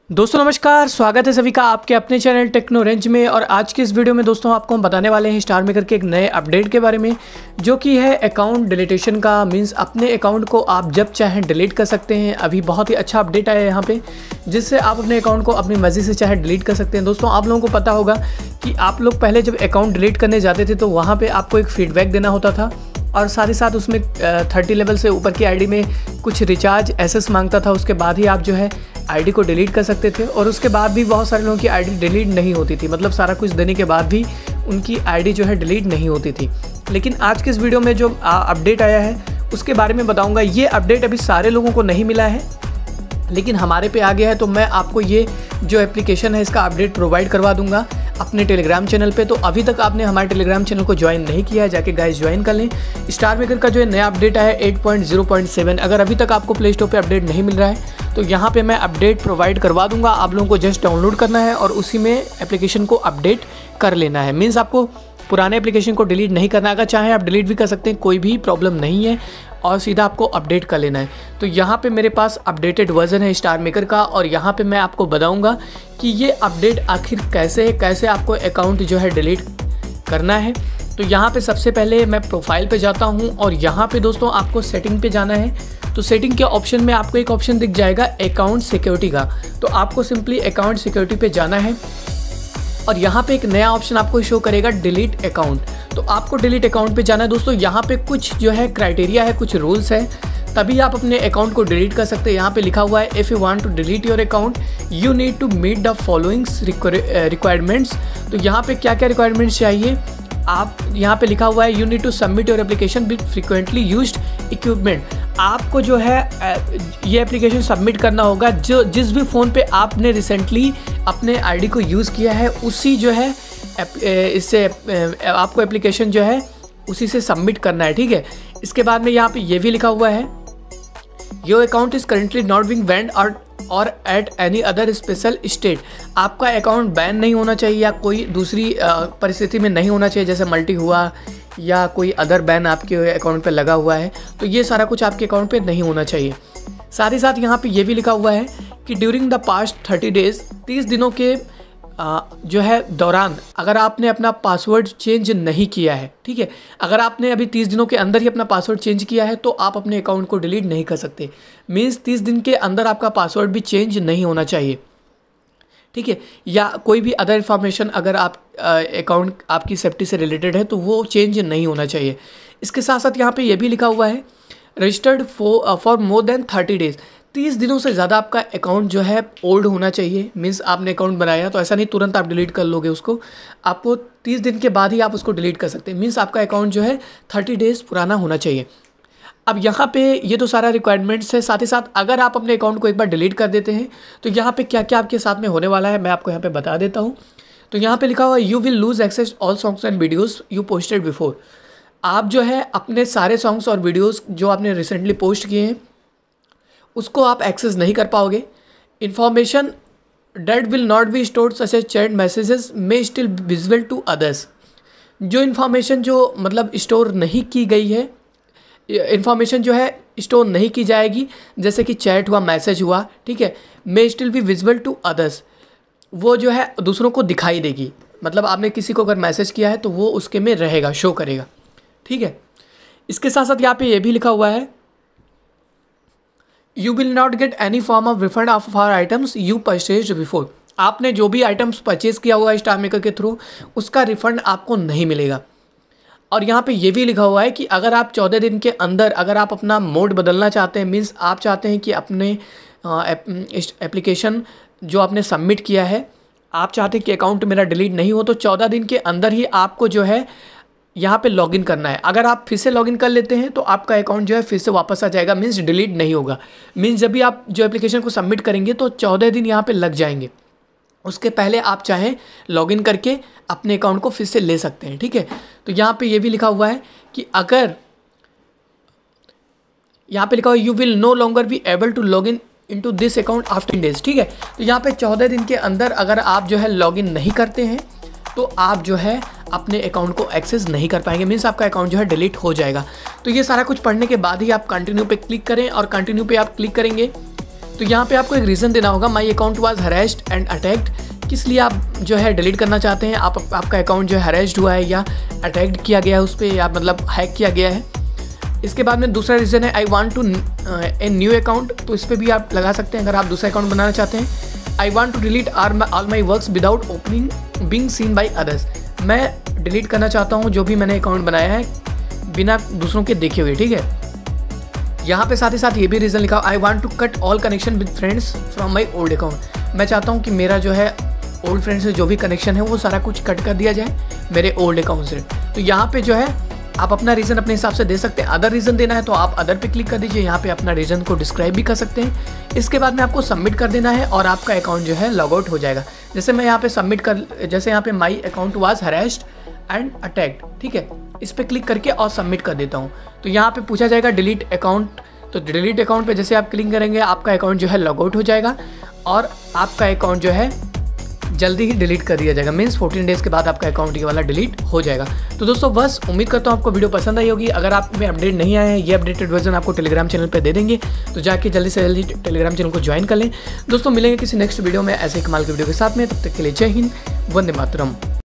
दोस्तों नमस्कार, स्वागत है सभी का आपके अपने चैनल टेक्नो रेंज में। और आज की इस वीडियो में दोस्तों आपको हम बताने वाले हैं स्टार मेकर के एक नए अपडेट के बारे में, जो कि है अकाउंट डिलीटेशन का। मींस अपने अकाउंट को आप जब चाहें डिलीट कर सकते हैं। अभी बहुत ही अच्छा अपडेट आया है यहाँ पे, जिससे आप अपने अकाउंट को अपनी मर्जी से चाहे डिलीट कर सकते हैं। दोस्तों आप लोगों को पता होगा कि आप लोग पहले जब अकाउंट डिलीट करने जाते थे तो वहाँ पर आपको एक फीडबैक देना होता था, और साथ ही साथ उसमें 30 लेवल से ऊपर की आईडी में कुछ रिचार्ज एसेस मांगता था। उसके बाद ही आप जो है आईडी को डिलीट कर सकते थे। और उसके बाद भी बहुत सारे लोगों की आईडी डिलीट नहीं होती थी, मतलब सारा कुछ देने के बाद भी उनकी आईडी जो है डिलीट नहीं होती थी। लेकिन आज के इस वीडियो में जो अपडेट आया है उसके बारे में बताऊंगा। ये अपडेट अभी सारे लोगों को नहीं मिला है, लेकिन हमारे पे आ गया है, तो मैं आपको ये जो एप्लीकेशन है इसका अपडेट प्रोवाइड करवा दूंगा अपने टेलीग्राम चैनल पे। तो अभी तक आपने हमारे टेलीग्राम चैनल को ज्वाइन नहीं किया है, जाके गाइस ज्वाइन कर लें। स्टार मेकर का जो है नया अपडेट आया है 8.0.7। अगर अभी तक आपको प्ले स्टोर पे अपडेट नहीं मिल रहा है तो यहाँ पे मैं अपडेट प्रोवाइड करवा दूंगा। आप लोगों को जस्ट डाउनलोड करना है और उसी में एप्लीकेशन को अपडेट कर लेना है। मीन्स आपको पुराने एप्लीकेशन को डिलीट नहीं करना है। अगर चाहें आप डिलीट भी कर सकते हैं, कोई भी प्रॉब्लम नहीं है, और सीधा आपको अपडेट कर लेना है। तो यहाँ पे मेरे पास अपडेटेड वर्जन है स्टार मेकर का, और यहाँ पे मैं आपको बताऊँगा कि ये अपडेट आखिर कैसे है, कैसे आपको अकाउंट जो है डिलीट करना है। तो यहाँ पे सबसे पहले मैं प्रोफाइल पे जाता हूँ, और यहाँ पे दोस्तों आपको सेटिंग पे जाना है। तो सेटिंग के ऑप्शन में आपको एक ऑप्शन दिख जाएगा अकाउंट सिक्योरिटी का। तो आपको सिंपली अकाउंट सिक्योरिटी पे जाना है, और यहाँ पे एक नया ऑप्शन आपको शो करेगा डिलीट अकाउंट। तो आपको डिलीट अकाउंट पे जाना है। दोस्तों यहाँ पे कुछ जो है क्राइटेरिया है, कुछ रूल्स है, तभी आप अपने अकाउंट को डिलीट कर सकते हैं। यहाँ पे लिखा हुआ है if you want to delete your account you need to meet the followings requirements. तो यहाँ पे क्या क्या रिक्वायरमेंट्स चाहिए, आप यहाँ पे लिखा हुआ है you need to submit your application with frequently used equipment. आपको जो है ये एप्लीकेशन सबमिट करना होगा जो जिस भी फ़ोन पे आपने रिसेंटली अपने आईडी को यूज़ किया है, उसी जो है इससे आपको एप्लीकेशन जो है उसी से सबमिट करना है। ठीक है, इसके बाद में यहाँ पे ये भी लिखा हुआ है your account is currently not being banned और at any other special state. आपका अकाउंट बैन नहीं होना चाहिए या कोई दूसरी परिस्थिति में नहीं होना चाहिए, जैसे मल्टी हुआ या कोई अदर बैन आपके अकाउंट पे लगा हुआ है, तो ये सारा कुछ आपके अकाउंट पे नहीं होना चाहिए। साथ ही साथ यहाँ पे ये भी लिखा हुआ है कि ड्यूरिंग द पास्ट 30 डेज 30 दिनों के जो है दौरान अगर आपने अपना पासवर्ड चेंज नहीं किया है, ठीक है, अगर आपने अभी 30 दिनों के अंदर ही अपना पासवर्ड चेंज किया है तो आप अपने अकाउंट को डिलीट नहीं कर सकते। मीन्स 30 दिन के अंदर आपका पासवर्ड भी चेंज नहीं होना चाहिए, ठीक है, या कोई भी अदर इन्फॉर्मेशन अगर आप अकाउंट आपकी सेफ्टी से रिलेटेड है तो वो चेंज नहीं होना चाहिए। इसके साथ साथ यहाँ पे ये भी लिखा हुआ है registered for more than 30 days. 30 दिनों से ज़्यादा आपका अकाउंट जो है ओल्ड होना चाहिए। मीन्स आपने अकाउंट बनाया तो ऐसा नहीं तुरंत आप डिलीट कर लोगे उसको, आपको 30 दिन के बाद ही आप उसको डिलीट कर सकते हैं। मीन्स आपका अकाउंट जो है 30 डेज पुराना होना चाहिए। अब यहाँ पे ये तो सारा रिक्वायरमेंट्स है। साथ ही साथ अगर आप अपने अकाउंट को एक बार डिलीट कर देते हैं तो यहाँ पे क्या क्या आपके साथ में होने वाला है मैं आपको यहाँ पे बता देता हूँ। तो यहाँ पे लिखा हुआ है you will lose access all songs and videos you posted before. आप जो है अपने सारे सॉन्ग्स और वीडियोज़ जो आपने रिसेंटली पोस्ट किए हैं उसको आप एक्सेस नहीं कर पाओगे। Information that will not be stored such as chat messages may still visible to others. जो इन्फॉर्मेशन जो मतलब स्टोर नहीं की गई है, इन्फॉर्मेशन जो है स्टोर नहीं की जाएगी, जैसे कि चैट हुआ, मैसेज हुआ, ठीक है, may still be visible to others, वो जो है दूसरों को दिखाई देगी। मतलब आपने किसी को अगर मैसेज किया है तो वो उसके में रहेगा, शो करेगा, ठीक है। इसके साथ साथ यहाँ पे ये भी लिखा हुआ है you will not get any form of refund of our items you purchased before. आपने जो भी आइटम्स परचेज किया हुआ है स्टार मेकर के थ्रू उसका रिफंड आपको नहीं मिलेगा। और यहाँ पे ये भी लिखा हुआ है कि अगर आप 14 दिन के अंदर अगर आप अपना मोड बदलना चाहते हैं, मीन्स आप चाहते हैं कि अपने एप्लीकेशन जो आपने सबमिट किया है आप चाहते हैं कि अकाउंट मेरा डिलीट नहीं हो, तो 14 दिन के अंदर ही आपको जो है यहाँ पे लॉगिन करना है। अगर आप फिर से लॉगिन कर लेते हैं तो आपका अकाउंट जो है फिर से वापस आ जाएगा, मीन्स डिलीट नहीं होगा। मीन्स जब भी आप जो एप्लीकेशन को सबमिट करेंगे तो 14 दिन यहाँ पे लग जाएंगे। उसके पहले आप चाहें लॉगिन करके अपने अकाउंट को फिर से ले सकते हैं, ठीक है। तो यहाँ पे ये भी लिखा हुआ है कि अगर यहाँ पे लिखा हुआ है you will no longer be able to log in into this account after 10 days, ठीक है। तो यहाँ पे 14 दिन के अंदर अगर आप जो है लॉगिन नहीं करते हैं तो आप जो है अपने अकाउंट को एक्सेस नहीं कर पाएंगे, मीन्स आपका अकाउंट जो है डिलीट हो जाएगा। तो ये सारा कुछ पढ़ने के बाद ही आप कंटिन्यू पे क्लिक करें, और कंटिन्यू पे आप क्लिक करेंगे तो यहाँ पे आपको एक रीज़न देना होगा, my account was harassed and attacked. किस लिए आप जो है डिलीट करना चाहते हैं, आपका अकाउंट जो है हरेस्ड हुआ है या अटैक्ड किया गया है उस पर, या मतलब हैक किया गया है। इसके बाद में दूसरा रीज़न है I want to a new account, तो इस पर भी आप लगा सकते हैं अगर आप दूसरा अकाउंट बनाना चाहते हैं। I want to delete all my works without opening being seen by others, मैं डिलीट करना चाहता हूँ जो भी मैंने अकाउंट बनाया है बिना दूसरों के देखे हुए, ठीक है। यहाँ पे साथ ही साथ ये भी रीज़न लिखा, I want to cut all connection with friends from my old account, मैं चाहता हूँ कि मेरा जो है ओल्ड फ्रेंड से जो भी कनेक्शन है वो सारा कुछ कट कर दिया जाए मेरे ओल्ड अकाउंट से। तो यहाँ पे जो है आप अपना रीज़न अपने हिसाब से दे सकते हैं। अदर रीज़न देना है तो आप अदर पे क्लिक कर दीजिए, यहाँ पे अपना रीज़न को डिस्क्राइब भी कर सकते हैं। इसके बाद में आपको सबमिट कर देना है और आपका अकाउंट जो है लॉग आउट हो जाएगा। जैसे मैं यहाँ पे सबमिट जैसे यहाँ पे my account was harassed and attacked, ठीक है, इस पर क्लिक करके और सबमिट कर देता हूँ। तो यहाँ पे पूछा जाएगा डिलीट अकाउंट, तो डिलीट अकाउंट पे जैसे आप क्लिक करेंगे आपका अकाउंट जो है लॉग आउट हो जाएगा और आपका अकाउंट जो है जल्दी ही डिलीट कर दिया जाएगा। मीन्स 14 डेज़ के बाद आपका अकाउंट ये वाला डिलीट हो जाएगा। तो दोस्तों बस उम्मीद करता हूँ आपको वीडियो पसंद आई होगी। अगर आप में अपडेट नहीं आए हैं, ये अपडेटेड वर्जन आपको टेलीग्राम चैनल पे दे देंगे, तो जाके जल्दी से जल्दी टेलीग्राम चैनल को ज्वाइन कर लें। दोस्तों मिलेंगे किसी नेक्स्ट वीडियो में ऐसे कमाल की वीडियो के साथ में, तब तक के लिए जय हिंद, वंदे मातरम।